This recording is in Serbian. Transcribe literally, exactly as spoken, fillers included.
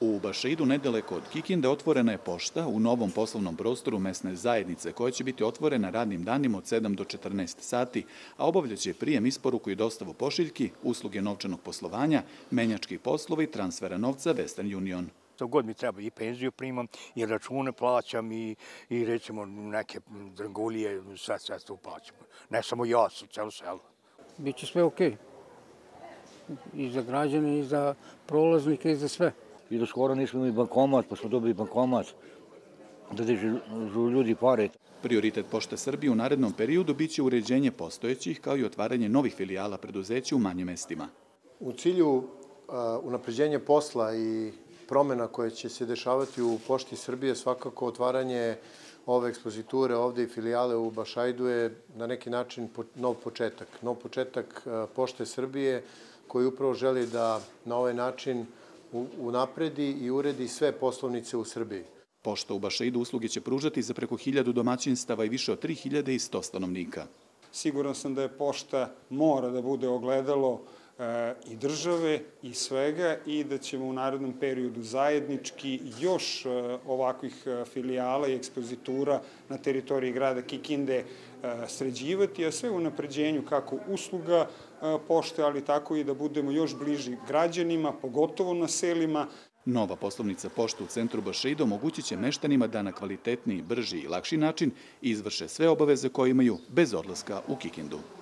U Bašeidu, nedaleko od Kikinde, otvorena je pošta u novom poslovnom prostoru mesne zajednice, koja će biti otvorena radnim danima od sedam do četrnaest sati, a obavljaće prijem, isporuku i dostavu pošiljki, usluge novčanog poslovanja, menjačkih poslova i transfera novca Western Union. Što god mi treba, i penziju primam, i račune plaćam, i, i recimo neke dragulije, sve, sve to plaćam. Ne samo ja, celo selo. Biće sve okej. I za građane, i za prolaznike, i za sve. I do skoro nismo imali bankomat, pa smo dobili bankomat da drži ljudi pare. Prioritet Pošte Srbije u narednom periodu biće uređenje postojećih, kao i otvaranje novih filijala preduzeća u manjim mestima. U cilju unapređenja posla i promena koje će se dešavati u Pošti Srbije, svakako otvaranje ove ekspoziture ovde i filijale u Bašeidu je na neki način nov početak. Nov početak Pošte Srbije koji upravo želi da na ovaj način unapredi i uredi sve poslovnice u Srbiji. Pošta u Bašeidu usluge će pružati za preko hiljadu domaćinstava i više od tri hiljade sto stanovnika. Siguran sam da je pošta mora da bude ogledalo i države i svega i da ćemo u narednom periodu zajednički još ovakvih filijala i ekspozitura na teritoriji grada Kikinde sređivati, a sve u napređenju kako usluga pošte, ali tako i da budemo još bliži građanima, pogotovo na selima. Nova poslovnica pošte u centru Bašeida omogućit će meštanima da na kvalitetniji, brži i lakši način izvrše sve obaveze koje imaju bez odlaska u Kikindu.